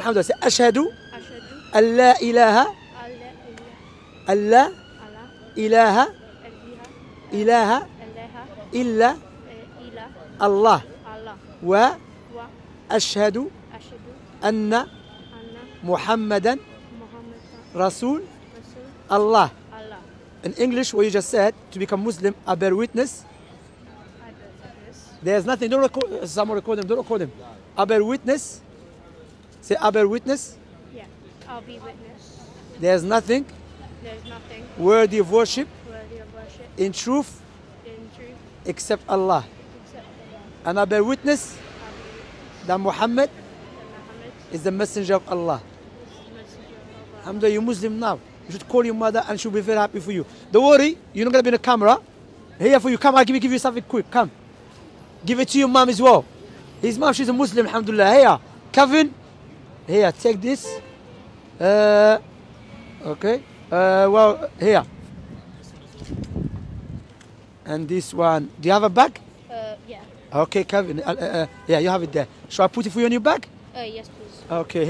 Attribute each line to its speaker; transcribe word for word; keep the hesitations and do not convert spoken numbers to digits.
Speaker 1: الحمد لله. أشهد
Speaker 2: أشهد
Speaker 1: أن لا إله
Speaker 2: أن لا إله
Speaker 1: أن لا
Speaker 2: إلا
Speaker 1: إله إله
Speaker 2: إله
Speaker 1: إلا
Speaker 2: إلا
Speaker 1: الله
Speaker 2: الله
Speaker 1: وأشهد
Speaker 2: وأشهد
Speaker 1: أن
Speaker 2: أن
Speaker 1: محمدا
Speaker 2: محمد
Speaker 1: رسول
Speaker 2: رسول
Speaker 1: الله.
Speaker 2: الله.
Speaker 1: In English, what you just said, to become Muslim, I bear witness.
Speaker 2: I bear witness.
Speaker 1: There's nothing, don't record, someone record them, don't record them. I bear witness. Say, I bear witness.
Speaker 2: Yeah, I'll be witness.
Speaker 1: There's nothing
Speaker 2: There's nothing
Speaker 1: worthy of worship
Speaker 2: worthy of worship
Speaker 1: in truth
Speaker 2: in truth
Speaker 1: except Allah.
Speaker 2: except Allah.
Speaker 1: And I bear witness
Speaker 2: I'll be witness
Speaker 1: that Muhammad
Speaker 2: that Muhammad
Speaker 1: is the messenger of Allah.
Speaker 2: is the messenger of Allah.
Speaker 1: Alhamdulillah, you're Muslim now. You should call your mother and she'll be very happy for you. Don't worry, you're not going to be in the camera. Here for you. Come, I'll give, give you something quick. Come. Give it to your mom as well. His mom, she's a Muslim, alhamdulillah. Here. Kevin. Here, take this. Uh, okay. Uh, well, here. And this one. Do you have a bag?
Speaker 2: Uh, yeah.
Speaker 1: Okay, Kevin. Uh, uh, uh, yeah, you have it there. Shall I put it for you on your bag?
Speaker 2: Uh, yes, please.
Speaker 1: Okay.